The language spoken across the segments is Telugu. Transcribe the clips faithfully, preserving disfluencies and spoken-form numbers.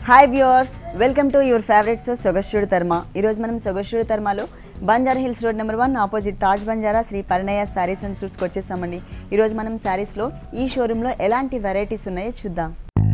Hi viewers, welcome to your favourite show సొగస్యుడు తర్మ. ఈరోజు మనం సొగస్యుడు తర్మలో Banjara hills road number one opposite Taj Banjara Shri Parinaya sarees and సూట్స్కి వచ్చేసామండి. ఈరోజు మనం శారీస్లో ఈ షోరూంలో ఎలాంటి వెరైటీస్ ఉన్నాయో చూద్దాం.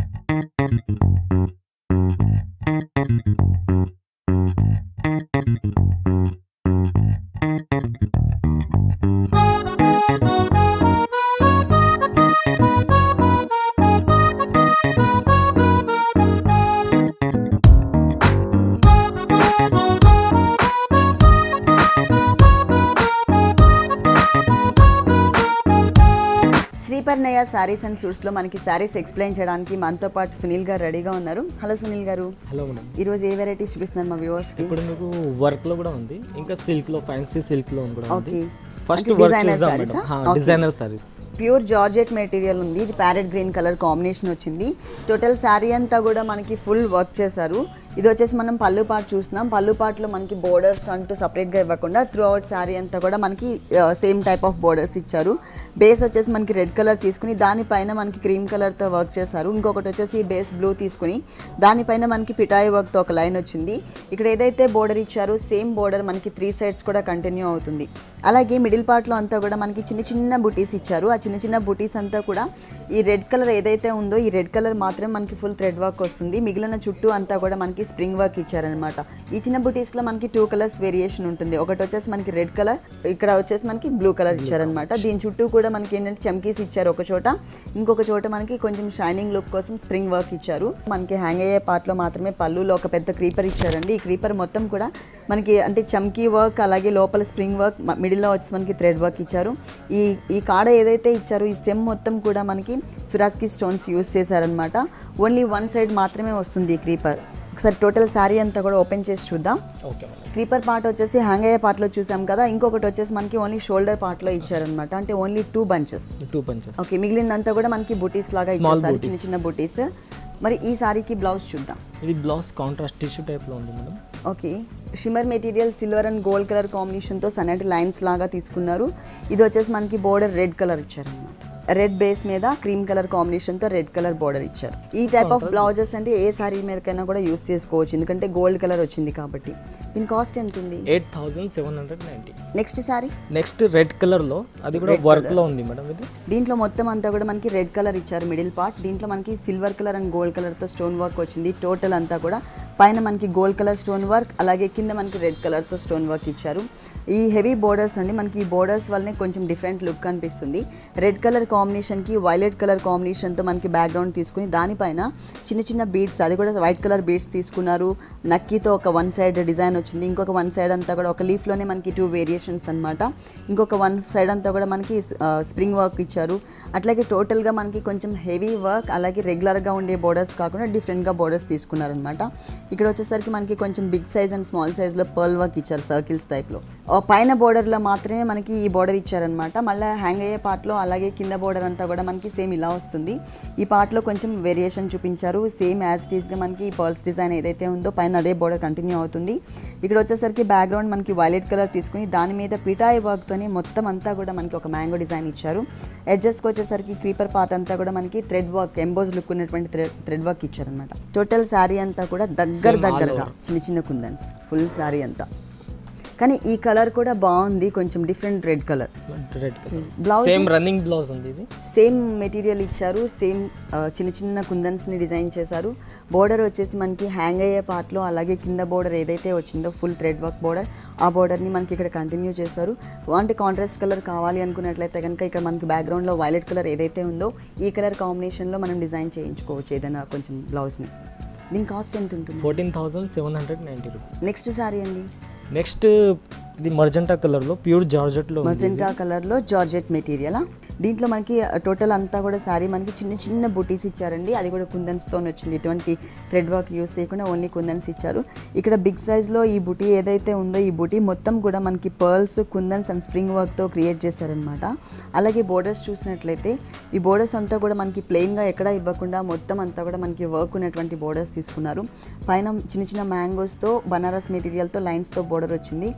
పరిణయ శారీస్ అండ్ సూట్స్లో మనకి శారీస్ ఎక్స్ప్లెయిన్ చేయడానికి మనతో పాటు సునీల్ గారు రెడీగా ఉన్నారు. హలో సునీల్ గారు. Hello madam. ఈరోజు ఏ వెరైటీస్ చూపిస్తున్నారు మా వ్యూవర్స్కి? ఇప్పుడు మీకు వర్క్లో కూడా ఉంది, ఇంకా సిల్క్లో ఫ్యాన్సీ సిల్క్లో కూడా ఉంది. Okay, first designer sarees, designer sarees pure georgette material ఉంది. ఇది ప్యారెట్ గ్రీన్ కలర్ కాంబినేషన్ వచ్చింది. టోటల్ శారీ అంతా కూడా మనకి ఫుల్ వర్క్ చేశారు. ఇది వచ్చేసి మనం పళ్ళు పాటు చూస్తున్నాం. పళ్ళు పాటులో మనకి బోర్డర్స్ అంటూ సపరేట్గా ఇవ్వకుండా త్రూ అవుట్ శారీ అంతా కూడా మనకి సేమ్ టైప్ ఆఫ్ బోర్డర్స్ ఇచ్చారు. బేస్ వచ్చేసి మనకి రెడ్ కలర్ తీసుకుని దానిపైన మనకి క్రీమ్ కలర్తో వర్క్ చేశారు. ఇంకొకటి వచ్చేసి బేస్ బ్లూ తీసుకుని దానిపైన మనకి పిటాయి వర్క్తో ఒక లైన్ వచ్చింది. ఇక్కడ ఏదైతే బోర్డర్ ఇచ్చారో సేమ్ బోర్డర్ మనకి త్రీ సైడ్స్ కూడా కంటిన్యూ అవుతుంది. అలాగే మిడిల్ పార్ట్లో అంతా కూడా మనకి చిన్న చిన్న బుటీస్ ఇచ్చారు. ఆ చిన్న చిన్న బుటీస్ అంతా కూడా ఈ రెడ్ కలర్ ఏదైతే ఉందో ఈ రెడ్ కలర్ మాత్రం మనకి ఫుల్ థ్రెడ్ వర్క్ వస్తుంది. మిగిలిన చుట్టూ అంతా కూడా మనకి స్ప్రింగ్ వర్క్ ఇచ్చారనమాట. ఈ చిన్న బుటీస్లో మనకి టూ కలర్స్ వేరియేషన్ ఉంటుంది. ఒకటి వచ్చేసి మనకి రెడ్ కలర్, ఇక్కడ వచ్చేసి మనకి బ్లూ కలర్ ఇచ్చారనమాట. దీని చుట్టూ కూడా మనకి ఏంటంటే చమ్కీస్ ఇచ్చారు ఒక చోట, ఇంకొక చోట మనకి కొంచెం షైనింగ్ లుక్ కోసం స్ప్రింగ్ వర్క్ ఇచ్చారు. మనకి హ్యాంగ్ అయ్యే పార్ట్లో మాత్రమే పళ్ళులో ఒక పెద్ద క్రీపర్ ఇచ్చారండి. ఈ క్రీపర్ మొత్తం కూడా మనకి అంటే చమ్కీ వర్క్, అలాగే లోపల స్ప్రింగ్ వర్క్, మిడిల్లో వచ్చేసి మనకి థ్రెడ్ వర్క్ ఇచ్చారు. ఈ ఈ కాడ ఏదైతే ఇచ్చారో ఈ స్టెమ్ మొత్తం కూడా మనకి సురాస్కి స్టోన్స్ యూస్ చేశారనమాట. ఓన్లీ వన్ సైడ్ మాత్రమే వస్తుంది ఈ క్రీపర్. ఒకసారి టోటల్ శారీ అంతా కూడా ఓపెన్ చేసి చూద్దాం. క్రీపర్ పార్ట్ వచ్చేసి హ్యాంగ్ అయ్యే పార్ట్లో చూసాం కదా, ఇంకొకటి వచ్చేసి మనకి ఓన్లీ షోల్డర్ పార్ట్లో ఇచ్చారనమాట. అంటే only two bunches two bunches okay, మిగిలిందంతా కూడా మనకి బుటీస్ లాగా ఇచ్చేస్తారు, చిన్న చిన్న బుటీస్. మరి ఈ సారీకి బ్లౌజ్ చూద్దాం. ఇది బ్లౌజ్ కాంట్రాస్ట్ టిష్యూ టైప్లో ఉంది madam. Okay, shimmer material silver and gold colour కాంబినేషన్తో సన్నటి లైన్స్ లాగా తీసుకున్నారు. ఇది వచ్చేసి మనకి బోర్డర్ రెడ్ కలర్ ఇచ్చారనమాట. రెడ్ బేస్ మీద క్రీమ్ కలర్ కాంబినేషన్తో రెడ్ కలర్ బోర్డర్ ఇచ్చారు. ఈ టైప్ ఆఫ్ బ్లౌజెస్ అంటే ఏ సారీ మీదకైనా కూడా యూస్ చేసుకోవచ్చు, ఎందుకంటే గోల్డ్ కలర్ వచ్చింది కాబట్టి. దీని కాస్ట్ ఎంత ఉంది? Eight thousand seven hundred ninety. Next sorry next red కలర్లో, అది కూడా వర్క్లో ఉంది మేడం. ఇది దీంట్లో మొత్తం అంతా కూడా మనకి రెడ్ కలర్ ఇచ్చారు మిడిల్ పార్ట్. దీంట్లో మనకి సిల్వర్ కలర్ అండ్ గోల్డ్ కలర్తో స్టోన్ వర్క్ వచ్చింది. టోటల్ అంతా కూడా పైన మనకి గోల్డ్ కలర్ స్టోన్ వర్క్, అలాగే కింద మనకి రెడ్ కలర్తో స్టోన్ వర్క్ ఇచ్చారు. ఈ హెవీ బోర్డర్స్ అండి మనకి ఈ బోర్డర్స్ వల్లనే కొంచెం డిఫరెంట్ లుక్ అనిపిస్తుంది. రెడ్ కలర్ కాంబినేషన్కి వైలెట్ కలర్ కాంబినేషన్తో మనకి బ్యాక్గ్రౌండ్ తీసుకుని దానిపైన చిన్న చిన్న బీడ్స్, అది కూడా వైట్ కలర్ బీడ్స్ తీసుకున్నారు. నక్కీతో ఒక వన్ సైడ్ డిజైన్ వచ్చింది. ఇంకొక వన్ సైడ్ అంతా కూడా ఒక లీఫ్లోనే మనకి టూ వేరియేషన్స్ అనమాట. ఇంకొక వన్ సైడ్ అంతా కూడా మనకి స్ప్రింగ్ వర్క్ ఇచ్చారు. అట్లాగే టోటల్గా మనకి కొంచెం హెవీ వర్క్, అలాగే రెగ్యులర్గా ఉండే బోర్డర్స్ కాకుండా డిఫరెంట్గా బోర్డర్స్ తీసుకున్నారనమాట. ఇక్కడ వచ్చేసరికి మనకి కొంచెం బిగ్ సైజ్ అండ్ స్మాల్ సైజ్లో పర్ల్ వర్క్ ఇచ్చారు సర్కిల్స్ టైప్లో. పైన బోర్డర్లో మాత్రమే మనకి ఈ బోర్డర్ ఇచ్చారనమాట. మళ్ళీ హ్యాంగ్ అయ్యే పార్ట్లో అలాగే కింద బోర్డర్ అంతా కూడా మనకి సేమ్ ఇలా వస్తుంది. ఈ పార్ట్లో కొంచెం వేరియేషన్ చూపించారు. సేమ్ యాజ్ ఇట్ ఈస్గా మనకి పర్ల్స్ డిజైన్ ఏదైతే ఉందో పైన అదే బోర్డర్ కంటిన్యూ అవుతుంది. ఇక్కడ వచ్చేసరికి బ్యాక్గ్రౌండ్ మనకి వైలెట్ కలర్ తీసుకుని దాని మీద పిటాయి వర్క్తోని మొత్తం అంతా కూడా మనకి ఒక మ్యాంగో డిజైన్ ఇచ్చారు. ఎడ్జెస్కి వచ్చేసరికి క్రీపర్ పార్ట్ అంతా కూడా మనకి థ్రెడ్ వర్క్, ఎంబోజ్ లుక్ ఉన్నటువంటి థ్రెడ్ థ్రెడ్ వర్క్ ఇచ్చారనమాట. టోటల్ శారీ అంతా కూడా దగ్గర దగ్గరగా చిన్న చిన్న కుందన్స్ ఫుల్ శారీ అంతా. కానీ ఈ కలర్ కూడా బాగుంది, కొంచెం different red colour. Red colour blouse same running blouse ఉంది. ఇది సేమ్ మెటీరియల్ ఇచ్చారు, సేమ్ చిన్న చిన్న కుందన్స్ని డిజైన్ చేశారు. బోర్డర్ వచ్చేసి మనకి హ్యాంగ్ అయ్యే పార్ట్లో అలాగే కింద బోర్డర్ ఏదైతే వచ్చిందో ఫుల్ థ్రెడ్ వర్క్ బోర్డర్, ఆ బోర్డర్ని మనకి ఇక్కడ కంటిన్యూ చేశారు. అంటే కాంట్రాస్ట్ కలర్ కావాలి అనుకున్నట్లయితే కనుక ఇక్కడ మనకి బ్యాక్గ్రౌండ్లో వైలెట్ కలర్ ఏదైతే ఉందో ఈ కలర్ కాంబినేషన్లో మనం డిజైన్ చేయించుకోవచ్చు ఏదైనా కొంచెం బ్లౌజ్ని. దీని కాస్ట్ ఎంత ఉంటుంది? Fourteen thousand seven hundred ninety rupees. Next saree అండి. నెక్స్ట్ ఇది మర్జెంటా కలర్లో, ప్యూర్ జార్జెట్లో, మజెంటా కలర్లో జార్జెట్ మెటీరియల్. దీంట్లో మనకి టోటల్ అంతా కూడా శారీ మనకి చిన్న చిన్న బుటీస్ ఇచ్చారండి. అది కూడా కుందన్స్తో వచ్చింది. ఎటువంటి థ్రెడ్ వర్క్ యూస్ చేయకుండా ఓన్లీ కుందన్స్ ఇచ్చారు. ఇక్కడ బిగ్ సైజ్లో ఈ బుటీ ఏదైతే ఉందో ఈ బుటీ మొత్తం కూడా మనకి పర్ల్స్, కుందన్స్ అండ్ స్ప్రింగ్ వర్క్తో క్రియేట్ చేశారనమాట. అలాగే బోర్డర్స్ చూసినట్లయితే ఈ బోర్డర్స్ అంతా కూడా మనకి ప్లెయిన్గా ఎక్కడ ఇవ్వకుండా మొత్తం అంతా కూడా మనకి వర్క్ ఉన్నటువంటి బోర్డర్స్ తీసుకున్నారు. పైన చిన్న చిన్న మ్యాంగోస్తో బనారస్ మెటీరియల్తో లైన్స్తో బోర్డర్ వచ్చింది. ఆ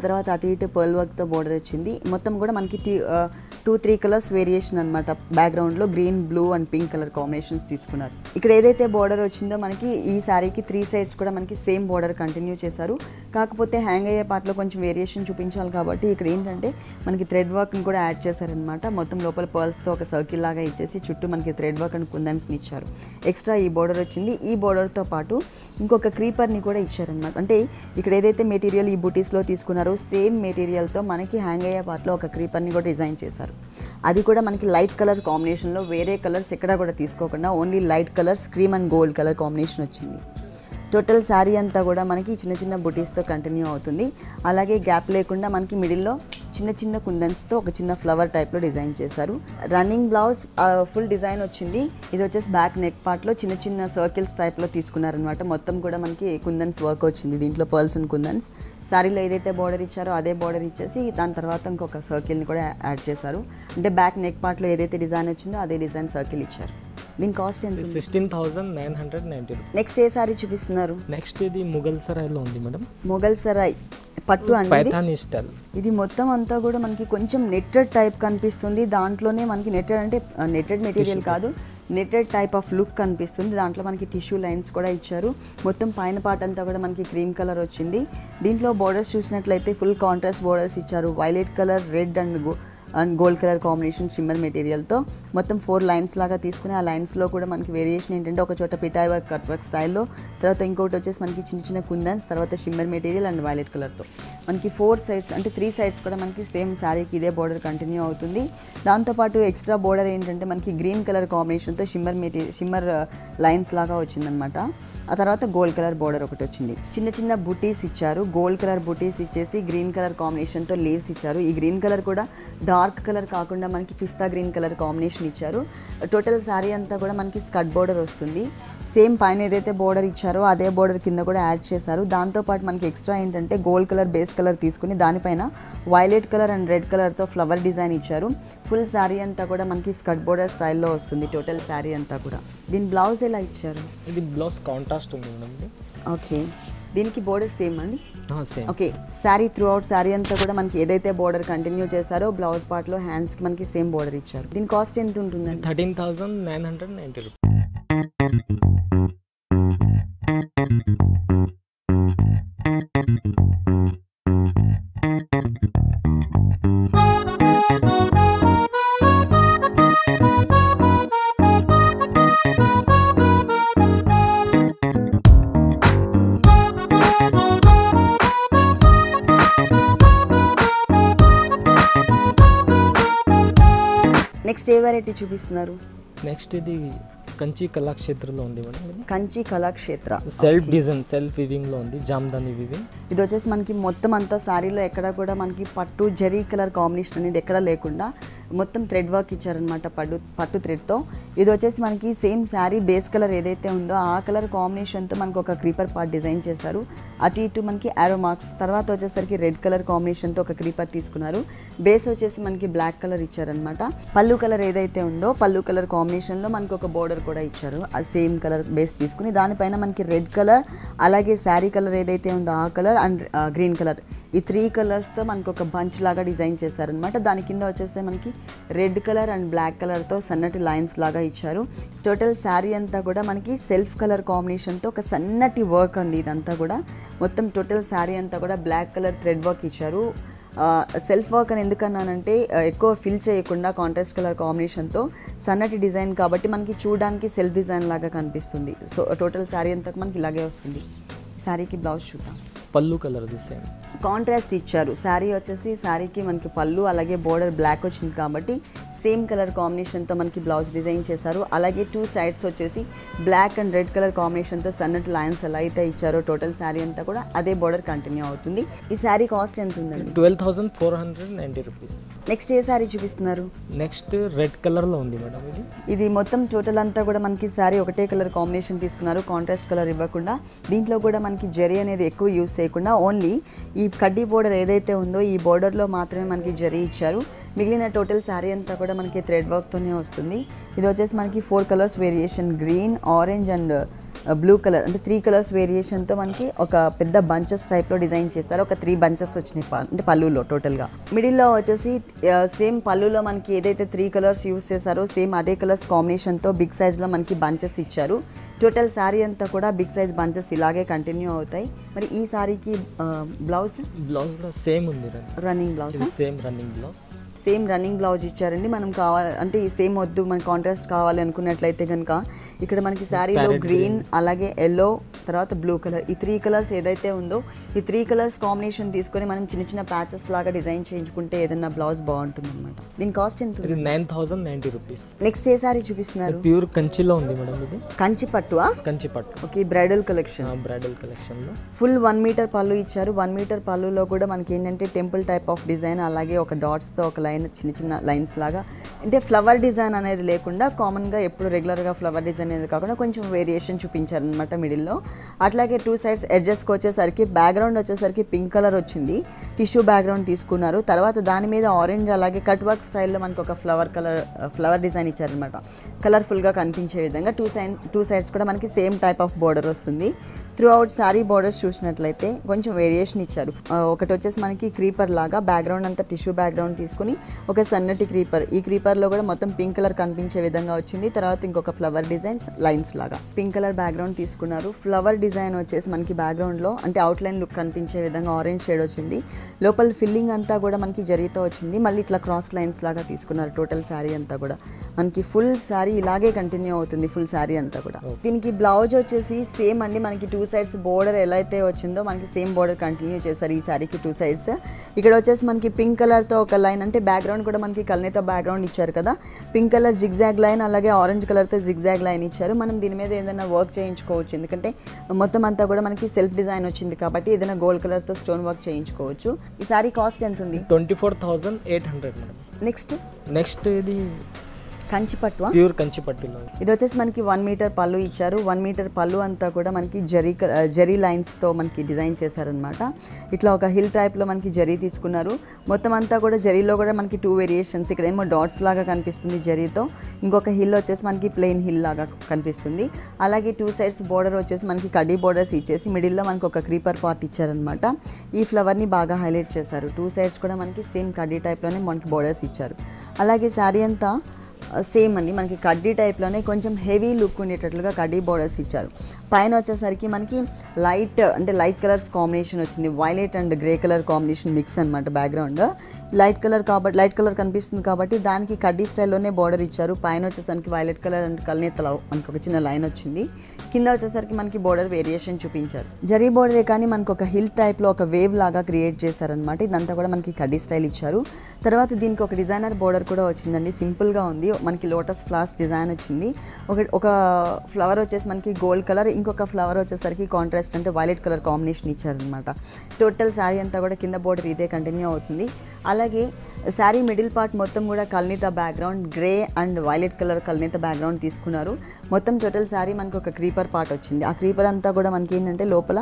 తర్వాత అటు ఇటు పర్ల్ వర్క్తో బోర్డర్ వచ్చింది. మొత్తం కూడా మనకి టూ త్రీ కలర్స్ వేరియేషన్ అనమాట. బ్యాక్గ్రౌండ్లో green, blue and pink colour combinations తీసుకున్నారు. ఇక్కడ ఏదైతే బోర్డర్ వచ్చిందో మనకి ఈ శారీకి త్రీ సైడ్స్ కూడా మనకి సేమ్ బోర్డర్ కంటిన్యూ చేశారు. కాకపోతే హ్యాంగ్ అయ్యే పార్ట్లో కొంచెం వేరియేషన్ చూపించాలి కాబట్టి ఇక్కడ ఏంటంటే మనకి థ్రెడ్ వర్క్ని కూడా యాడ్ చేశారనమాట. మొత్తం లోపల పర్ల్స్తో ఒక సర్కిల్ లాగా ఇచ్చేసి చుట్టూ మనకి థ్రెడ్ వర్క్ అండ్ కుందన్స్ని ఇచ్చారు. ఎక్స్ట్రా ఈ బోర్డర్ వచ్చింది. ఈ బోర్డర్తో పాటు ఇంకొక క్రీపర్ని కూడా ఇచ్చారనమాట. అంటే ఇక్కడ ఏదైతే మెటీరియల్ ఈ బుటీస్లో తీసుకున్నారో సేమ్ మెటీరియల్తో మనకి హ్యాంగ్ అయ్యే పార్ట్లో ఒక క్రీపర్ని కూడా డిజైన్ చేశారు. అది కూడా మనకి లైట్ కలర్ కాంబినేషన్లో, వేరే కలర్స్ ఎక్కడా కూడా తీసుకోకుండా only light colours, cream and gold colour combination వచ్చింది. టోటల్ శారీ అంతా కూడా మనకి చిన్న చిన్న బుటీస్తో కంటిన్యూ అవుతుంది. అలాగే గ్యాప్ లేకుండా మనకి మిడిల్లో చిన్న చిన్న కుందన్స్తో ఒక చిన్న ఫ్లవర్ టైప్లో డిజైన్ చేశారు. రన్నింగ్ బ్లౌజ్ ఫుల్ డిజైన్ వచ్చింది. ఇది వచ్చేసి బ్యాక్ నెక్ పార్ట్లో చిన్న చిన్న సర్కిల్స్ టైప్లో తీసుకున్నారనమాట. మొత్తం కూడా మనకి కుందన్స్ వర్క్ వచ్చింది. దీంట్లో పర్ల్స్ అండ్ కుందన్స్ శారీలో ఏదైతే బార్డర్ ఇచ్చారో అదే బార్డర్ ఇచ్చేసి దాని తర్వాత ఇంకొక సర్కిల్ని కూడా యాడ్ చేశారు. అంటే బ్యాక్ నెక్ పార్ట్లో ఏదైతే డిజైన్ వచ్చిందో అదే డిజైన్ సర్కిల్ ఇచ్చారు. దీని కాస్ట్ ఎంత? Sixteen thousand nine hundred ninety rupees. Next ఏ సారీ చూపిస్తున్నారు? నెక్స్ట్ ఇది ముఘల్ సరాయ్లో ఉంది మేడం. మొఘల్ సరాయ్ పట్టు అండి. పైథానీ స్టైల్. ఇది మొత్తం అంతా కూడా మనకి కొంచెం నెట్టెడ్ టైప్ కనిపిస్తుంది. దాంట్లోనే మనకి నెట్టెడ్ అంటే నెట్టెడ్ మెటీరియల్ కాదు, నెట్టెడ్ టైప్ ఆఫ్ లుక్ కనిపిస్తుంది. దాంట్లో మనకి టిష్యూ లైన్స్ కూడా ఇచ్చారు. మొత్తం పైన పార్ట్ అంతా కూడా మనకి క్రీమ్ కలర్ వచ్చింది. దీంట్లో బోర్డర్స్ చూసినట్లయితే ఫుల్ కాంట్రాస్ట్ బోర్డర్స్ ఇచ్చారు. Violet colour, red and and gold colour combination shimmer మెటీరియల్తో మొత్తం ఫోర్ లైన్స్ లాగా తీసుకుని ఆ లైన్స్లో కూడా మనకి వేరియేషన్ ఏంటంటే ఒక చోట పిటాయ్ వర్క్, కట్ వర్క్ స్టైల్లో, తర్వాత ఇంకోటి వచ్చేసి మనకి చిన్న చిన్న కుందన్స్, తర్వాత షిమ్మర్ మెటీరియల్ అండ్ వైలెట్ కలర్తో మనకి ఫోర్ సైడ్స్ అంటే త్రీ సైడ్స్ కూడా మనకి సేమ్ శారీకి ఇదే బోర్డర్ కంటిన్యూ అవుతుంది. దాంతోపాటు ఎక్స్ట్రా బోర్డర్ ఏంటంటే మనకి గ్రీన్ కలర్ కాంబినేషన్తో షిమ్మర్ మెటీరియల్ షిమ్మర్ లైన్స్ లాగా వచ్చిందనమాట. ఆ తర్వాత గోల్డ్ కలర్ బోర్డర్ ఒకటి వచ్చింది. చిన్న చిన్న బుటీస్ ఇచ్చారు. గోల్డ్ కలర్ బుటీస్ ఇచ్చేసి గ్రీన్ కలర్ కాంబినేషన్తో లీవ్స్ ఇచ్చారు. ఈ గ్రీన్ కలర్ కూడా డార్క్ కలర్ కాకుండా మనకి పిస్తా గ్రీన్ కలర్ కాంబినేషన్ ఇచ్చారు. టోటల్ శారీ అంతా కూడా మనకి స్కర్ట్ బోర్డర్ వస్తుంది. సేమ్ పైన ఏదైతే బోర్డర్ ఇచ్చారో అదే బోర్డర్ కింద కూడా యాడ్ చేశారు. దాంతోపాటు మనకి ఎక్స్ట్రా ఏంటంటే గోల్డ్ కలర్ బేస్ కలర్ తీసుకుని దానిపైన వైలెట్ కలర్ అండ్ రెడ్ కలర్తో ఫ్లవర్ డిజైన్ ఇచ్చారు. ఫుల్ శారీ అంతా కూడా మనకి స్కర్ట్ బోర్డర్ స్టైల్లో వస్తుంది టోటల్ శారీ అంతా కూడా. దీని బ్లౌజ్ ఎలా ఇచ్చారు? ఇది బ్లౌజ్ కాంట్రాస్ట్ ఉంది మేడం. ఓకే, దీనికి బోర్డర్ సేమ్ అండి? Same. Okay, saree throughout saree అంతా కూడా మనకి ఏదైతే బోర్డర్ కంటిన్యూ చేశారో బ్లౌజ్ పార్ట్లో హ్యాండ్స్కి మనకి సేమ్ బోర్డర్ ఇచ్చారు. దీని కాస్ట్ ఎంత ఉంటుందండి? Thirteen thousand nine hundred ninety rupees. Next ఏ వెరైటీ చూపిస్తున్నారు? నెక్స్ట్ ఇది కంచి కళాక్షేత్రలో ఉంది madam. Kanchi Kalakshetra self design, self weaving లో ఉంది, జామ్దాని వివింగ్. ఇది వచ్చేసి మనకి మొత్తం అంతా శారీలో ఎక్కడ కూడా మనకి పట్టు జరీ కలర్ కాంబినేషన్ అనేది ఎక్కడ లేకుండా మొత్తం థ్రెడ్ వర్క్ ఇచ్చారనమాట పట్టు పట్టు థ్రెడ్తో. ఇది వచ్చేసి మనకి సేమ్ శారీ బేస్ కలర్ ఏదైతే ఉందో ఆ కలర్ కాంబినేషన్తో మనకు ఒక క్రీపర్ పార్ట్ డిజైన్ చేశారు. అటు ఇటు మనకి యారో మార్క్స్, తర్వాత వచ్చేసరికి రెడ్ కలర్ కాంబినేషన్తో ఒక క్రీపర్ తీసుకున్నారు. బేస్ వచ్చేసి మనకి బ్లాక్ కలర్ ఇచ్చారనమాట. పళ్ళు కలర్ ఏదైతే ఉందో పళ్ళు కలర్ కాంబినేషన్లో మనకి ఒక బోర్డర్ కూడా ఇచ్చారు. ఆ సేమ్ కలర్ బేస్ తీసుకుని దానిపైన మనకి రెడ్ కలర్, అలాగే శారీ కలర్ ఏదైతే ఉందో ఆ కలర్ అండ్ గ్రీన్ కలర్, ఈ త్రీ కలర్స్తో మనకు ఒక బంచ్ లాగా డిజైన్ చేశారనమాట. దాని కింద వచ్చేస్తే మనకి రెడ్ కలర్ అండ్ బ్లాక్ కలర్తో సన్నటి లైన్స్ లాగా ఇచ్చారు. టోటల్ శారీ అంతా కూడా మనకి సెల్ఫ్ కలర్ కాంబినేషన్తో ఒక సన్నటి వర్క్ అండి. ఇదంతా కూడా మొత్తం టోటల్ శారీ అంతా కూడా బ్లాక్ కలర్ థ్రెడ్ వర్క్ ఇచ్చారు. సెల్ఫ్ వర్క్ అని ఎందుకన్నానంటే ఎక్కువ ఫిల్ చేయకుండా కాంట్రాస్ట్ కలర్ కాంబినేషన్తో సన్నటి డిజైన్ కాబట్టి మనకి చూడడానికి సెల్ఫ్ డిజైన్ లాగా కనిపిస్తుంది. సో టోటల్ శారీ అంతా మనకి ఇలాగే వస్తుంది. శారీకి బ్లౌజ్ చూద్దాం. పళ్ళు కలర్ సేమ్ కాంట్రాస్ట్ ఇచ్చారు. శారీ వచ్చేసి శారీకి మనకి పళ్ళు అలాగే బోర్డర్ బ్లాక్ వచ్చింది కాబట్టి సేమ్ కలర్ కాంబినేషన్తో మనకి బ్లౌజ్ డిజైన్ చేశారు. అలాగే టూ సైడ్స్ వచ్చేసి బ్లాక్ అండ్ రెడ్ కలర్ కాంబినేషన్తో సన్నటి లైన్స్ ఎలా అయితే ఇచ్చారో టోటల్ శారీ అంతా కూడా అదే బోర్డర్ కంటిన్యూ అవుతుంది. ఈ శారీ కాస్ట్ ఎంత ఉందండి? Twelve thousand four hundred ninety rupees. Next ఏ శారీ చూపిస్తున్నారు? నెక్స్ట్ రెడ్ కలర్లో ఉంది మేడం. ఇది ఇది మొత్తం టోటల్ అంతా కూడా మనకి శారీ ఒకటే కలర్ కాంబినేషన్ తీసుకున్నారు, కాంట్రాస్ట్ కలర్ ఇవ్వకుండా. దీంట్లో కూడా మనకి జరీ అనేది ఎక్కువ యూస్ చేయకుండా ఓన్లీ ఈ కడ్డీ బోర్డర్ ఏదైతే ఉందో ఈ బోర్డర్లో మాత్రమే మనకి జరీ ఇచ్చారు. మిగిలిన టోటల్ శారీ అంతా కూడా మనకి థ్రెడ్ వర్క్తోనే వస్తుంది. ఇది వచ్చేసి మనకి four colours variation, green, orange and blue colour అంటే త్రీ కలర్స్ వేరియేషన్తో మనకి ఒక పెద్ద బంచెస్ టైప్లో డిజైన్ చేస్తారు. ఒక త్రీ బంచెస్ వచ్చినాయి అంటే పళ్ళులో టోటల్గా. మిడిల్లో వచ్చేసి సేమ్ పళ్ళులో మనకి ఏదైతే త్రీ కలర్స్ యూస్ చేశారో సేమ్ అదే కలర్స్ కాంబినేషన్తో బిగ్ సైజ్లో మనకి బంచెస్ ఇచ్చారు. టోటల్ శారీ అంతా కూడా బిగ్ సైజ్ బంచెస్ ఇలాగే కంటిన్యూ అవుతాయి. మరి ఈ శారీకి బ్లౌజ్ బ్లౌజ్ కూడా సేమ్ ఉంది, running blouse same running blouse same running blouse ఇచ్చారండి. మనం కావాలి అంటే ఈ సేమ్ వద్దు మనకి కాంట్రాస్ట్ కావాలి అనుకున్నట్లయితే కనుక ఇక్కడ మనకి శారీలో గ్రీన్ అలాగే ఎల్లో తర్వాత బ్లూ కలర్ ఈ త్రీ కలర్స్ ఏదైతే ఉందో ఈ త్రీ కలర్స్ కాంబినేషన్ తీసుకొని మనం చిన్న చిన్న ప్యాచెస్ లాగా డిజైన్ చేయించుకుంటే ఏదైనా బ్లౌజ్ బాగుంటుంది అనమాట. దీని కాస్ట్ ఎంత? Nine thousand ninety rupees. Next ఏ శారీ చూపిస్తున్నారు? ప్యూర్ కంచిలో ఉంది మేడం, ఇది కంచి పట్టువా? కంచి పట్టు. Okay, bridal collection. Bridal collection లో ఫుల్ వన్ మీటర్ పళ్ళు ఇచ్చారు. వన్ మీటర్ పళ్ళులో కూడా మనకి ఏంటంటే టెంపుల్ టైప్ ఆఫ్ డిజైన్ అలాగే ఒక డాట్స్ తో ఒక లైన్ చిన్న చిన్న లైన్స్ లాగా అంటే ఫ్లవర్ డిజైన్ అనేది లేకుండా కామన్గా ఎప్పుడు రెగ్యులర్గా ఫ్లవర్ డిజైన్ అనేది కాకుండా కొంచెం వేరియేషన్ చూపించారనమాట మిడిల్లో. అట్లాగే టూ సైడ్స్ ఎడ్జెస్కి వచ్చేసరికి బ్యాక్గ్రౌండ్ వచ్చేసరికి పింక్ కలర్ వచ్చింది, టిష్యూ బ్యాక్గ్రౌండ్ తీసుకున్నారు. తర్వాత దాని మీద ఆరెంజ్ అలాగే కట్ వర్క్ స్టైల్లో మనకి ఒక ఫ్లవర్ కలర్ ఫ్లవర్ డిజైన్ ఇచ్చారనమాట. కలర్ఫుల్గా కనిపించే విధంగా టూ సైడ్ టూ సైడ్స్ కూడా మనకి సేమ్ టైప్ ఆఫ్ బోర్డర్ వస్తుంది. త్రూ అవుట్ సారీ బోర్డర్స్ చూసినట్లయితే కొంచెం వేరియేషన్ ఇచ్చారు. ఒకటి వచ్చేసి మనకి క్రీపర్ లాగా బ్యాక్గ్రౌండ్ అంతా టిష్యూ బ్యాక్గ్రౌండ్ తీసుకుని ఒక సన్నటి క్రీపర్, ఈ క్రీపర్లో కూడా మొత్తం పింక్ కలర్ కనిపించే విధంగా వచ్చింది. తర్వాత ఇంకొక ఫ్లవర్ డిజైన్ లైన్స్ లాగా పింక్ కలర్ బ్యాక్గ్రౌండ్ తీసుకున్నారు. ఫ్లవర్ డిజైన్ వచ్చేసి మనకి బ్యాక్గ్రౌండ్లో అంటే అవుట్లైన్ లుక్ కనిపించే విధంగా ఆరెంజ్ షేడ్ వచ్చింది. లోపల ఫిల్లింగ్ అంతా కూడా మనకి జరీతో వచ్చింది. మళ్ళీ ఇట్లా క్రాస్ లైన్స్ లాగా తీసుకున్నారు. టోటల్ శారీ అంతా కూడా మనకి ఫుల్ శారీ ఇలాగే కంటిన్యూ అవుతుంది, ఫుల్ శారీ అంతా కూడా. దీనికి బ్లౌజ్ వచ్చేసి సేమ్ అండి, మనకి టూ సైడ్స్ బోర్డర్ ఎలా అయితే వచ్చిందో మనకి సేమ్ బోర్డర్ కంటిన్యూ చేశారు ఈ శారీకి టూ సైడ్స్. ఇక్కడ వచ్చేసి మనకి పింక్ కలర్తో ఒక లైన్ అంటే బ్యాక్గ్రౌండ్ కూడా మనకి కల్నేత బ్యాక్గ్రౌండ్ ఇచ్చారు కదా, పింక్ కలర్ జిగ్జాగ్ లైన్ అలాగే ఆరెంజ్ కలర్తో జిగ్జాగ్ లైన్ ఇచ్చారు. మనం దీని మీద ఏదైనా వర్క్ చేయించుకోవచ్చు, ఎందుకంటే మొత్తం అంతా కూడా మనకి సెల్ఫ్ డిజైన్ వచ్చింది కాబట్టి ఏదైనా గోల్డ్ కలర్తో స్టోన్ వర్క్ చేయించుకోవచ్చు. ఈ సారీ కాస్ట్ ఎంత ఉంది? Twenty four thousand eight hundred madam. Next next ఇది కంచి పట్టు, ప్యూర్ కంచి పట్టులో ఇది వచ్చేసి మనకి వన్ మీటర్ పళ్ళు ఇచ్చారు. వన్ మీటర్ పళ్ళు అంతా కూడా మనకి జరీ జరీ లైన్స్తో మనకి డిజైన్ చేశారనమాట. ఇట్లా ఒక హిల్ టైప్లో మనకి జరీ తీసుకున్నారు. మొత్తం అంతా కూడా జరీలో కూడా మనకి టూ వేరియేషన్స్, ఇక్కడ ఏమో డాట్స్ లాగా కనిపిస్తుంది జరీతో, ఇంకొక హిల్ వచ్చేసి మనకి ప్లెయిన్ హిల్ లాగా కనిపిస్తుంది. అలాగే టూ సైడ్స్ బోర్డర్ వచ్చేసి మనకి కడ్డీ బోర్డర్స్ ఇచ్చేసి మిడిల్లో మనకి ఒక క్రీపర్ పార్ట్ ఇచ్చారనమాట. ఈ ఫ్లవర్ని బాగా హైలైట్ చేశారు. టూ సైడ్స్ కూడా మనకి సేమ్ కడ్డీ టైప్లోనే మనకి బోర్డర్స్ ఇచ్చారు. అలాగే శారీ అంతా సేమ్ అండి, మనకి కడ్డీ టైప్లోనే కొంచెం హెవీ లుక్ ఉండేటట్లుగా కడ్డీ బోర్డర్స్ ఇచ్చారు. పైన వచ్చేసరికి మనకి లైట్ అంటే లైట్ కలర్స్ కాంబినేషన్ వచ్చింది, violet and grey colour combination mix అనమాట. బ్యాక్గ్రౌండ్ లైట్ కలర్ కాబట్టి లైట్ కలర్ కనిపిస్తుంది కాబట్టి దానికి కడ్డీ స్టైల్లోనే బోర్డర్ ఇచ్చారు. పైన వచ్చేసరికి వైలెట్ కలర్ అండ్ కల్నేతలో మనకి ఒక చిన్న లైన్ వచ్చింది. కింద వచ్చేసరికి మనకి బోర్డర్ వేరియేషన్ చూపించారు. జరీ బోర్డరే కానీ మనకు ఒక హిల్ టైప్లో ఒక వేవ్ లాగా క్రియేట్ చేశారనమాట. ఇదంతా కూడా మనకి కడ్డీ స్టైల్ ఇచ్చారు. తర్వాత దీనికి ఒక డిజైనర్ బోర్డర్ కూడా వచ్చిందండి, సింపుల్గా ఉంది. మనకి లోటస్ ఫ్లవర్స్ డిజైన్ వచ్చింది. ఒక ఒక ఫ్లవర్ వచ్చేసి మనకి గోల్డ్ కలర్, ఇంకొక ఫ్లవర్ వచ్చేసరికి కాంట్రాస్ట్ అంటే వైలెట్ కలర్ కాంబినేషన్ ఇచ్చారనమాట. టోటల్ శారీ అంతా కూడా కింద బోర్డర్ ఇదే కంటిన్యూ అవుతుంది. అలాగే శారీ మిడిల్ పార్ట్ మొత్తం కూడా కల్నేత background grey and violet colour కల్నేత బ్యాక్గ్రౌండ్ తీసుకున్నారు. మొత్తం టోటల్ శారీ మనకు ఒక క్రీపర్ పార్ట్ వచ్చింది. ఆ క్రీపర్ అంతా కూడా మనకి ఏంటంటే లోపల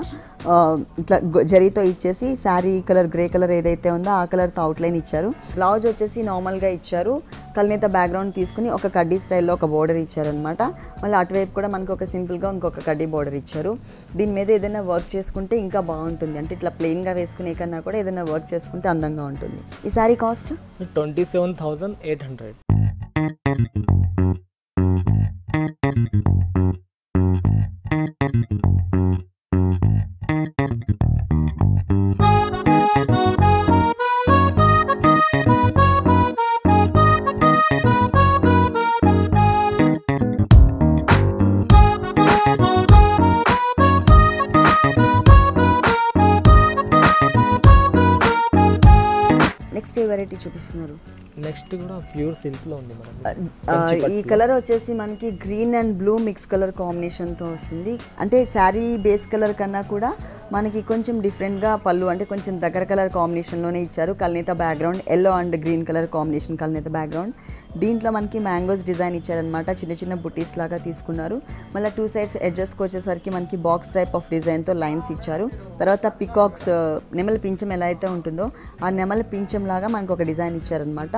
ఇట్లా జరీతో ఇచ్చేసి శారీ కలర్ గ్రే కలర్ ఏదైతే ఉందో ఆ కలర్తో అవుట్లైన్ ఇచ్చారు. బ్లౌజ్ వచ్చేసి నార్మల్గా ఇచ్చారు. కల్నేత బ్యాక్గ్రౌండ్ తీసుకుని ఒక కడ్డీ స్టైల్లో ఒక బోర్డర్ ఇచ్చారనమాట. మళ్ళీ అటువైపు కూడా మనకు ఒక సింపుల్గా ఇంకొక కడ్డీ బోర్డర్ ఇచ్చారు. దీని మీద ఏదైనా వర్క్ చేసుకుంటే ఇంకా బాగుంటుంది, అంటే ఇట్లా ప్లెయిన్గా వేసుకునే కన్నా కూడా ఏదైనా వర్క్ చేసుకుంటే అందంగా ఉంటుంది. ఈ saree cost twenty seven thousand eight hundred. Next ఏ వెరైటీ చూపిస్తున్నారు? నెక్స్ట్ కూడా ప్యూర్ సిల్క్ లో ఉంది మేడం. ఈ కలర్ వచ్చేసి మనకి green and blue mix colour కాంబినేషన్తో వస్తుంది. అంటే శారీ బేస్ కలర్ కన్నా కూడా మనకి కొంచెం డిఫరెంట్గా పళ్ళు అంటే కొంచెం దగ్గర కలర్ కాంబినేషన్లోనే ఇచ్చారు. కల్నేత background yellow and green colour combination కల్నేత బ్యాక్గ్రౌండ్. దీంట్లో మనకి మ్యాంగోస్ డిజైన్ ఇచ్చారనమాట. చిన్న చిన్న బుటీస్ లాగా తీసుకున్నారు. మళ్ళీ టూ సైడ్స్ ఎడ్జెస్కి వచ్చేసరికి మనకి బాక్స్ టైప్ ఆఫ్ డిజైన్తో లైన్స్ ఇచ్చారు. తర్వాత పికాక్స్ నెమలి పింఛం ఎలా అయితే ఉంటుందో ఆ నెమలి పింఛం లాగా మనకు ఒక డిజైన్ ఇచ్చారనమాట.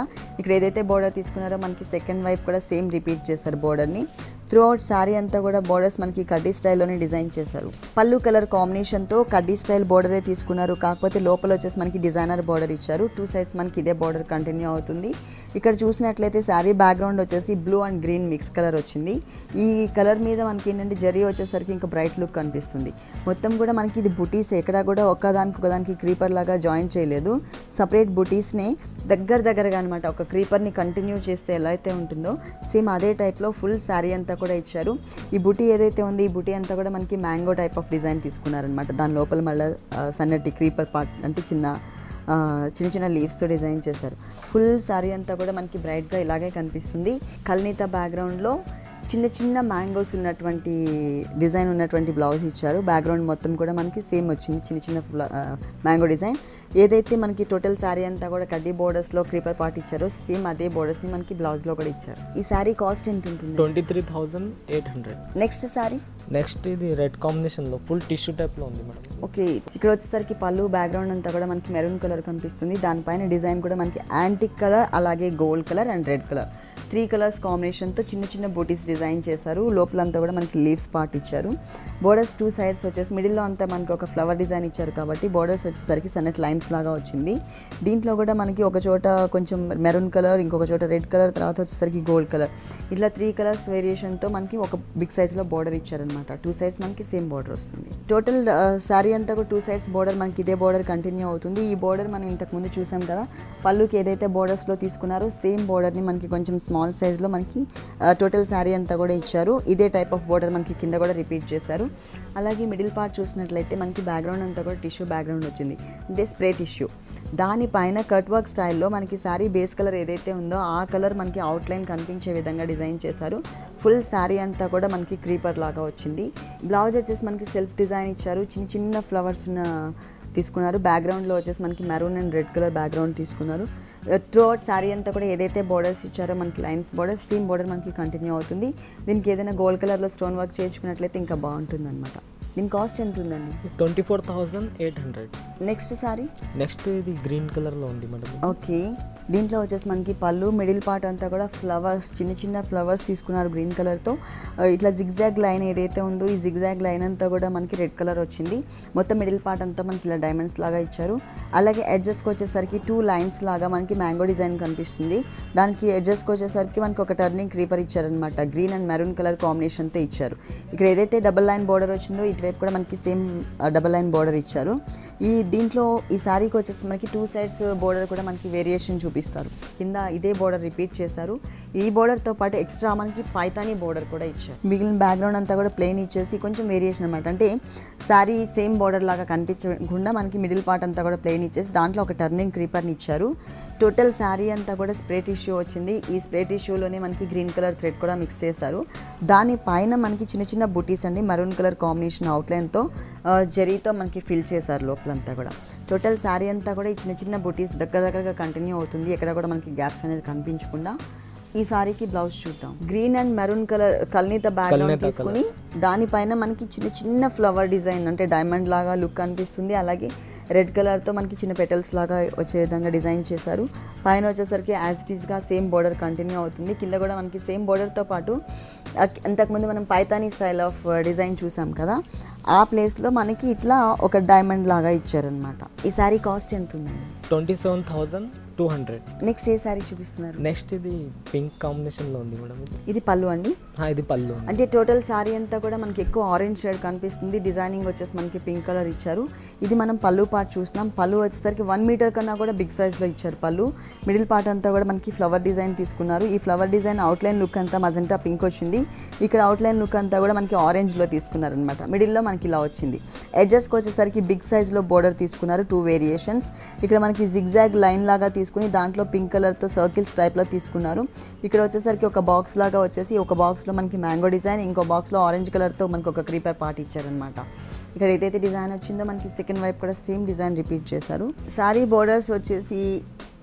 ఇక్కడ ఏదైతే బోర్డర్ తీసుకున్నారో మనకి సెకండ్ వైపు కూడా సేమ్ రిపీట్ చేస్తారు బోర్డర్ని. త్రూ అవుట్ శారీ అంతా కూడా బోర్డర్స్ మనకి కడ్డీ స్టైల్లోనే డిజైన్ చేశారు. పళ్ళు కలర్ కాంబినేషన్తో కడ్డీ స్టైల్ బోర్డరే తీసుకున్నారు, కాకపోతే లోపల వచ్చేసి మనకి డిజైనర్ బోర్డర్ ఇచ్చారు. టూ సైడ్స్ మనకి ఇదే బోర్డర్ కంటిన్యూ అవుతుంది. ఇక్కడ చూసినట్లయితే శారీ బ్యాక్గ్రౌండ్ వచ్చేసి blue and green mix colour వచ్చింది. ఈ కలర్ మీద మనకి ఏంటంటే జరీ వచ్చేసరికి ఇంకా బ్రైట్ లుక్ కనిపిస్తుంది. మొత్తం కూడా మనకి ఇది బుటీస్, ఎక్కడ కూడా ఒక్కదానికి ఒకదానికి క్రీపర్ లాగా జాయిన్ చేయలేదు. సపరేట్ బుటీస్ని దగ్గర దగ్గరగా అనమాట, ఒక క్రీపర్ని కంటిన్యూ చేస్తే ఎలా అయితే ఉంటుందో సేమ్ అదే టైప్లో ఫుల్ శారీ అంతా కూడా ఇచ్చారు. ఈ బుటీ ఏదైతే ఉంది ఈ బుటీ అంతా కూడా మనకి మ్యాంగో టైప్ ఆఫ్ డిజైన్ తీసుకున్నారనమాట. దాని లోపల మళ్ళీ సన్నటి క్రీపర్ పార్ట్ అంటే చిన్న చిన్న చిన్న లీవ్స్తో డిజైన్ చేశారు. ఫుల్ శారీ అంతా కూడా మనకి బ్రైట్గా ఇలాగే కనిపిస్తుంది. కల్నీత బ్యాక్గ్రౌండ్లో చిన్న చిన్న మ్యాంగోస్ ఉన్నటువంటి డిజైన్ ఉన్నటువంటి బ్లౌజ్ ఇచ్చారు. బ్యాక్గ్రౌండ్ మొత్తం కూడా మనకి సేమ్ వచ్చింది, చిన్న చిన్న మ్యాంగో డిజైన్. ఏదైతే మనకి టోటల్ శారీ అంతా కూడా కడ్డీ బోర్డర్స్లో క్రీపర్ పార్ట్ ఇచ్చారో సేమ్ అదే బోర్డర్స్ని మనకి బ్లౌజ్లో కూడా ఇచ్చారు. ఈ శారీ కాస్ట్ ఎంత ఉంటుంది? Twenty three thousand eight hundred. Next saree next ఇది రెడ్ కాంబినేషన్లో ఫుల్ టిష్యూ టైప్లో ఉంది మేడం. ఓకే, ఇక్కడ వచ్చేసరికి పళ్ళు బ్యాక్గ్రౌండ్ అంతా కూడా మనకి మెరూన్ కలర్ కనిపిస్తుంది. దానిపైన డిజైన్ కూడా మనకి యాంటిక్ కలర్, అలాగే gold colour and red colour, three colours కాంబినేషన్తో చిన్న చిన్న బూటీస్ డిజైన్ చేశారు. లోపలంతా కూడా మనకి లీవ్స్ పార్ట్ ఇచ్చారు. బోర్డర్స్ టూ సైడ్స్ వచ్చేసి మిడిల్లో అంతా మనకి ఒక ఫ్లవర్ డిజైన్ ఇచ్చారు కాబట్టి బోర్డర్స్ వచ్చేసరికి సన్నట్ లైన్స్ లాగా వచ్చింది. దీంట్లో కూడా మనకి ఒక చోట కొంచెం మెరూన్ కలర్, ఇంకొక చోట రెడ్ కలర్, తర్వాత వచ్చేసరికి గోల్డ్ కలర్, ఇట్లా త్రీ కలర్స్ వేరియేషన్తో మనకి ఒక బిగ్ సైజ్లో బోర్డర్ ఇచ్చారనమాట. టూ సైడ్స్ మనకి సేమ్ బోర్డర్ వస్తుంది. టోటల్ శారీ అంతా కూడా టూ సైడ్స్ బోర్డర్ మనకి ఇదే బోర్డర్ కంటిన్యూ అవుతుంది. ఈ బోర్డర్ మనం ఇంతకుముందు చూసాం కదా, పళ్ళుకి ఏదైతే బోర్డర్స్లో తీసుకున్నారో సేమ్ బోర్డర్ని మనకి కొంచెం స్మాల్ సైజ్లో మనకి టోటల్ శారీ అంతా కూడా ఇచ్చారు. ఇదే టైప్ ఆఫ్ బోర్డర్ మనకి కింద కూడా రిపీట్ చేశారు. అలాగే మిడిల్ పార్ట్ చూసినట్లయితే మనకి బ్యాక్గ్రౌండ్ అంతా కూడా టిష్యూ బ్యాక్గ్రౌండ్ వచ్చింది, అంటే స్ప్రే టిష్యూ. దానిపైన కట్ వర్క్ స్టైల్లో మనకి శారీ బేస్ కలర్ ఏదైతే ఉందో ఆ కలర్ మనకి అవుట్లైన్ కనిపించే విధంగా డిజైన్ చేశారు. ఫుల్ శారీ అంతా కూడా మనకి క్రీపర్ లాగా వచ్చింది. బ్లౌజ్ వచ్చేసి మనకి సెల్ఫ్ డిజైన్ ఇచ్చారు, చిన్న చిన్న ఫ్లవర్స్ ఉన్న తీసుకున్నారు. బ్యాక్గ్రౌండ్లో వచ్చేసి మనకి maroon and red colour background తీసుకున్నారు. త్రూ అవుట్ శారీ అంతా కూడా ఏదైతే బోర్డర్స్ ఇచ్చారో మనకి లైన్స్ బోర్డర్ సేమ్ బోర్డర్ మనకి కంటిన్యూ అవుతుంది. దీనికి ఏదైనా గోల్డ్ కలర్లో స్టోన్ వర్క్ చేయించుకున్నట్లయితే ఇంకా బాగుంటుంది అనమాట. దీని కాస్ట్ ఎంత ఉందండి? Twenty four thousand eight hundred. Next sorry next ఇది గ్రీన్ కలర్లో ఉంది మేడం. ఓకే, దీంట్లో వచ్చేసి మనకి పళ్ళు మిడిల్ పార్ట్ అంతా కూడా ఫ్లవర్స్, చిన్న చిన్న ఫ్లవర్స్ తీసుకున్నారు గ్రీన్ కలర్తో. ఇట్లా జిగ్జాగ్ లైన్ ఏదైతే ఉందో ఈ జిగ్జాగ్ లైన్ అంతా కూడా మనకి రెడ్ కలర్ వచ్చింది. మొత్తం మిడిల్ పార్ట్ అంతా మనకి ఇలా డైమండ్స్ లాగా ఇచ్చారు. అలాగే ఎడ్జెస్కి వచ్చేసరికి టూ లైన్స్ లాగా మనకి మ్యాంగో డిజైన్ కనిపిస్తుంది. దానికి ఎడ్జెస్కి వచ్చేసరికి మనకి ఒక టర్నింగ్ క్రీపర్ ఇచ్చారనమాట, గ్రీన్ అండ్ మెరూన్ కలర్ కాంబినేషన్తో ఇచ్చారు. ఇక్కడ ఏదైతే డబల్ లైన్ బోర్డర్ వచ్చిందో ఇటువైపు కూడా మనకి సేమ్ డబల్ లైన్ బోర్డర్ ఇచ్చారు. ఈ దీంట్లో ఈ శారీకి వచ్చేసి మనకి టూ సైడ్స్ బోర్డర్ కూడా మనకి వేరియేషన్ చూపిస్తారు. కింద ఇదే బోర్డర్ రిపీట్ చేశారు. ఈ బోర్డర్తో పాటు ఎక్స్ట్రా మనకి పైతానీ బోర్డర్ కూడా ఇచ్చారు. మిగిలిన బ్యాక్గ్రౌండ్ అంతా కూడా ప్లెయిన్ ఇచ్చేసి కొంచెం వేరియేషన్ అనమాట, అంటే శారీ సేమ్ బోర్డర్ లాగా కనిపించకుండా మనకి మిడిల్ పార్ట్ అంతా కూడా ప్లెయిన్ ఇచ్చేసి దాంట్లో ఒక టర్నింగ్ క్రీపర్ని ఇచ్చారు. టోటల్ శారీ అంతా కూడా స్ప్రే టిష్యూ వచ్చింది. ఈ స్ప్రే టిష్యూలోనే మనకి గ్రీన్ కలర్ థ్రెడ్ కూడా మిక్స్ చేశారు. దానిపైన మనకి చిన్న చిన్న బుటీస్ అండి మరూన్ కలర్ కాంబినేషన్ అవుట్లైన్తో జరీతో మనకి ఫిల్ చేశారు లోపలంతా కూడా. టోటల్ శారీ అంతా కూడా ఈ చిన్న చిన్న బుటీస్ దగ్గర దగ్గరగా కంటిన్యూ అవుతుంది, ఎక్కడ కూడా మనకి గ్యాప్స్ అనేది కనిపించకుండా. ఈ సారీకి బ్లౌజ్ చూద్దాం. గ్రీన్ అండ్ మెరూన్ కలర్ కల్నీత బ్యాక్గ్రౌండ్ తీసుకుని దానిపైన మనకి చిన్న చిన్న ఫ్లవర్ డిజైన్ అంటే డైమండ్ లాగా లుక్ కనిపిస్తుంది. అలాగే రెడ్ కలర్తో మనకి చిన్న పెటల్స్ లాగా వచ్చే విధంగా డిజైన్ చేశారు. పైన వచ్చేసరికి యాజ్ ఇట్ ఈస్గా సేమ్ బోర్డర్ కంటిన్యూ అవుతుంది. కింద కూడా మనకి సేమ్ బోర్డర్తో పాటు అంతకుముందు మనం పైతానీ స్టైల్ ఆఫ్ డిజైన్ చూసాం కదా, ఆ ప్లేస్లో మనకి ఇట్లా ఒక డైమండ్ లాగా ఇచ్చారనమాట. ఈ శారీ కాస్ట్ ఎంత ఉందండి? Twenty seven thousand two hundred. Next ఏ శారీ చూపిస్తున్నారు? నెక్స్ట్ ఇది పింక్ కాంబినేషన్లో ఉంది మేడం. ఇది పళ్ళు అండి? ఇది పళ్ళు. అంటే టోటల్ శారీ అంతా కూడా మనకి ఎక్కువ ఆరెంజ్ షేడ్ కనిపిస్తుంది. డిజైనింగ్ వచ్చేసి మనకి పింక్ కలర్ ఇచ్చారు. ఇది మనం పళ్ళు పార్ట్ చూస్తున్నాం. పళ్ళు వచ్చేసరికి వన్ మీటర్ కన్నా కూడా బిగ్ సైజ్లో ఇచ్చారు పళ్ళు. మిడిల్ పార్ట్ అంతా కూడా మనకి ఫ్లవర్ డిజైన్ తీసుకున్నారు. ఈ ఫ్లవర్ డిజైన్ అవుట్లైన్ లుక్ అంతా మజెంటా పింక్ వచ్చింది. ఇక్కడ అవుట్లైన్ లుక్ అంతా కూడా మనకి ఆరెంజ్లో తీసుకున్నారు అనమాట. మిడిల్లో మనకి ఇలా వచ్చింది. ఎడ్జెస్కి వచ్చేసరికి బిగ్ సైజ్లో బోర్డర్ తీసుకున్నారు, టూ వేరియేషన్స్. ఇక్కడ మనకి జిగ్జాగ్ లైన్ లాగా తీసుకుని దాంట్లో పింక్ కలర్తో సర్కిల్స్ టైప్లో తీసుకున్నారు. ఇక్కడ వచ్చేసరికి ఒక బాక్స్ లాగా వచ్చేసి ఒక బాక్స్లో మనకి మ్యాంగో డిజైన్, ఇంకో బాక్స్లో ఆరెంజ్ కలర్తో మనకి ఒక క్రీపర్ పార్ట్ ఇచ్చారనమాట. ఇక్కడ ఏదైతే డిజైన్ వచ్చిందో మనకి సెకండ్ వైపు కూడా సేమ్ డిజైన్ రిపీట్ చేశారు. శారీ బోర్డర్స్ వచ్చేసి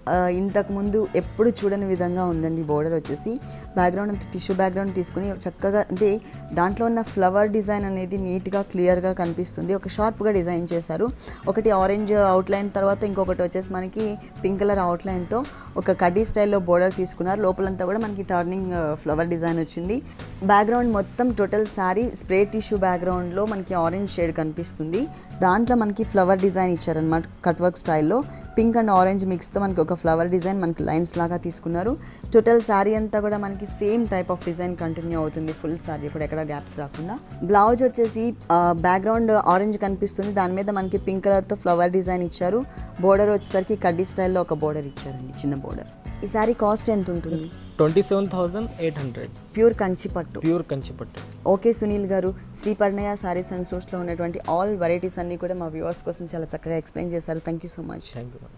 ఇంతకు ముందు ఎప్పుడు చూడని విధంగా ఉందండి బోర్డర్ వచ్చేసి. బ్యాక్గ్రౌండ్ అంతా టిష్యూ బ్యాక్గ్రౌండ్ తీసుకుని చక్కగా అంటే దాంట్లో ఉన్న ఫ్లవర్ డిజైన్ అనేది నీట్గా క్లియర్గా కనిపిస్తుంది. ఒక షార్ప్గా డిజైన్ చేశారు. ఒకటి ఆరెంజ్ అవుట్లైన్ తర్వాత ఇంకొకటి వచ్చేసి మనకి పింక్ కలర్ అవుట్లైన్తో ఒక కడ్డీ స్టైల్లో బోర్డర్ తీసుకున్నారు. లోపలంతా కూడా మనకి టర్నింగ్ ఫ్లవర్ డిజైన్ వచ్చింది. బ్యాక్గ్రౌండ్ మొత్తం టోటల్ శారీ స్ప్రే టిష్యూ బ్యాక్గ్రౌండ్లో మనకి ఆరెంజ్ షేడ్ కనిపిస్తుంది. దాంట్లో మనకి ఫ్లవర్ డిజైన్ ఇచ్చారనమాట కట్ వర్క్ స్టైల్లో. పింక్ అండ్ ఆరెంజ్ మిక్స్తో మనకి ఒక ఫ్లవర్ డిజైన్ మనకి లైన్స్ లాగా తీసుకున్నారు. టోటల్ శారీ అంతా కూడా మనకి same type of design continue అవుతుంది. ఫుల్ శారీ కూడా ఎక్కడ గ్యాప్స్ రాకుండా. బ్లౌజ్ వచ్చేసి బ్యాక్గ్రౌండ్ ఆరెంజ్ కనిపిస్తుంది. దాని మీద మనకి పింక్ కలర్తో ఫ్లవర్ డిజైన్ ఇచ్చారు. బోర్డర్ వచ్చేసరికి కడ్డీ స్టైల్లో ఒక బోర్డర్ ఇచ్చారండి, చిన్న బోర్డర్. ఈ శారీ కాస్ట్ ఎంత ఉంటుంది? Twenty seven thousand eight hundred pure Kanchi పట్టు. ప్యూర్ కంచి పట్టు. ఓకే సునీల్ గారు, శ్రీ పరిణయ సారీస్ అండ్ సూట్స్లో ఉన్నటువంటి ఆల్ వెరైటీస్ అన్నీ కూడా మా వ్యూవర్స్ కోసం చాలా చక్కగా ఎక్స్ప్లెయిన్ చేశారు. Thank you so much. Thank you.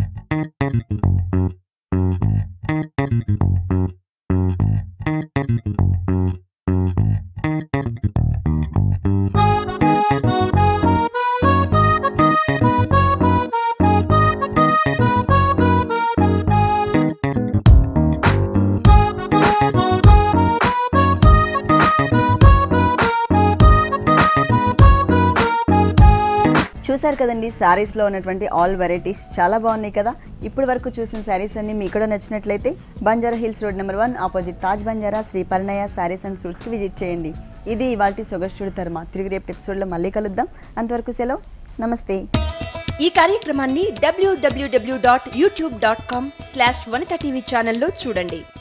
చూసారు కదండి శారీస్లో ఉన్నటువంటి ఆల్ వెరైటీస్ చాలా బాగున్నాయి కదా. ఇప్పటి వరకు చూసిన శారీస్ అన్ని మీకు కూడా నచ్చినట్లయితే Banjara hills road number one opposite Taj Banjara Shri Parinaya sarees and సూట్స్కి విజిట్ చేయండి. ఇది ఇవాల్టి సొగస్టుడి ధర్మ. తిరిగి రేపు ఎపిసోడ్లో మళ్ళీ కలుద్దాం. అంతవరకు సెలవు, నమస్తే. ఈ కార్యక్రమాన్ని W W W dot YouTube dot com slash Vanitha TV ఛానల్లో చూడండి.